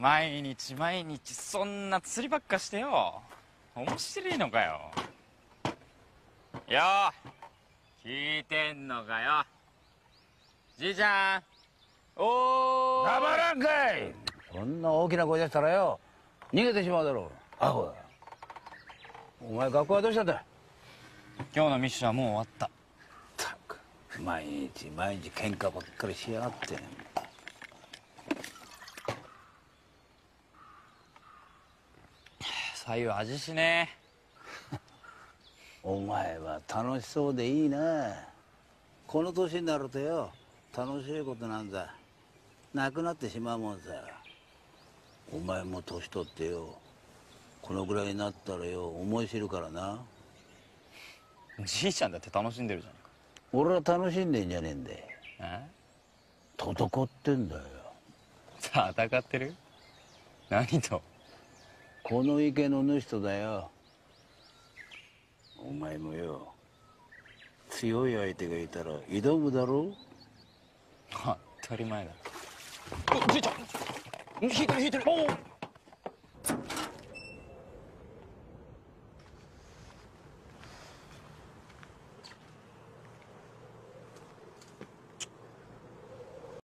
毎日毎日そんな釣りばっかしてよ、面白いのかよ。よー、聞いてんのかよ。じいちゃん、おー。 黙らんかい。そんな大きな声出したらよ、逃げてしまうだろう。アホだ。お前学校はどうしたんだ。 今日のミッションはもう終わった。 ったく毎日毎日喧嘩ばっかりしやがって。 左右味しねお前は楽しそうでいいな。この年になるとよ、楽しいことなんだなくなってしまうもんさ。お前も年取ってよ、このぐらいになったらよ、思い知るからな。 え。じいちゃんだって楽しんでるじゃんか。 俺は楽しんでんじゃねえんだよ。 え、 戦ってんだよ。 戦ってる？何と？ この池の主とだよ。お前もよ、強い相手がいたら挑むだろう。 当たり前だ。じいちゃん、引いてる引いてる。おお。